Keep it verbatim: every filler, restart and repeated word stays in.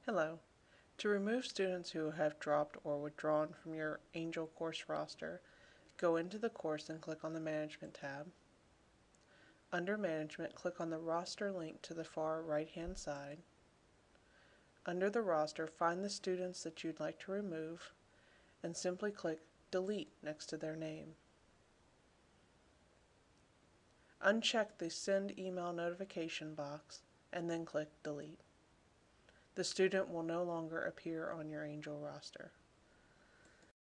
Hello. To remove students who have dropped or withdrawn from your Angel course roster, go into the course and click on the Management tab. Under Management, click on the roster link to the far right-hand side. Under the roster, find the students that you'd like to remove and simply click Delete next to their name. Uncheck the Send Email Notification box and then click Delete. The student will no longer appear on your Angel roster.